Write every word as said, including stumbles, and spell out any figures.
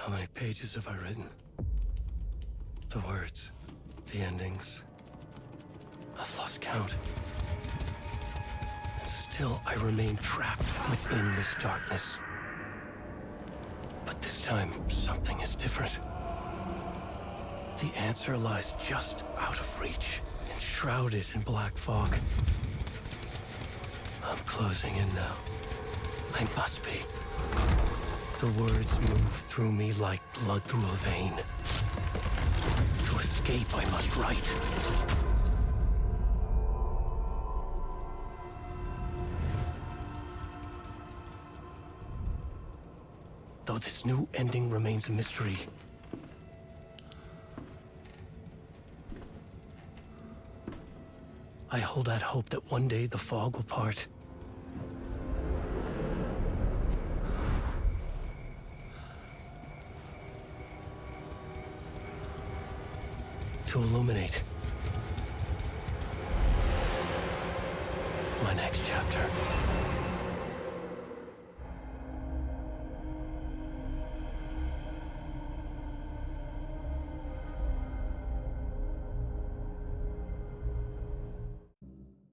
How many pages have I written? The words, the endings. I've lost count. And still I remain trapped within this darkness. But this time, something is different. The answer lies just out of reach, enshrouded in black fog. I'm closing in now. I must be. The words move through me like blood through a vein. To escape, I must write. Though this new ending remains a mystery, I hold out hope that one day the fog will part. To illuminate my next chapter.